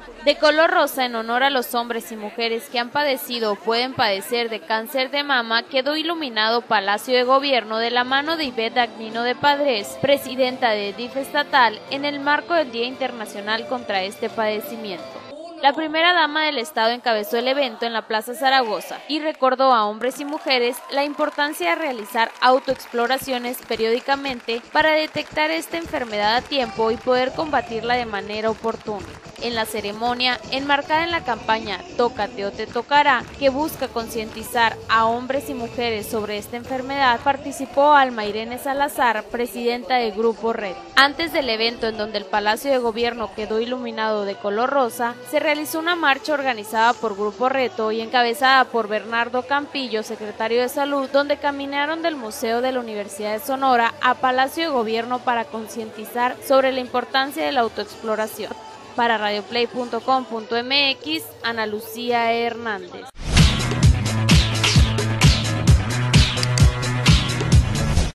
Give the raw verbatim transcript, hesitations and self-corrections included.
De color rosa, en honor a los hombres y mujeres que han padecido o pueden padecer de cáncer de mama, quedó iluminado Palacio de Gobierno de la mano de Ivette Dagnino de Padres, presidenta de D I F estatal, en el marco del Día Internacional contra este padecimiento. La primera dama del Estado encabezó el evento en la Plaza Zaragoza y recordó a hombres y mujeres la importancia de realizar autoexploraciones periódicamente para detectar esta enfermedad a tiempo y poder combatirla de manera oportuna. En la ceremonia, enmarcada en la campaña Tócate o te tocará, que busca concientizar a hombres y mujeres sobre esta enfermedad, participó Alma Irene Salazar, presidenta del Grupo Red. Antes del evento, en donde el Palacio de Gobierno quedó iluminado de color rosa, se realizó una marcha organizada por Grupo Reto y encabezada por Bernardo Campillo, secretario de Salud, donde caminaron del Museo de la Universidad de Sonora a Palacio de Gobierno para concientizar sobre la importancia de la autoexploración. Para radioplay punto com punto m x, Ana Lucía Hernández.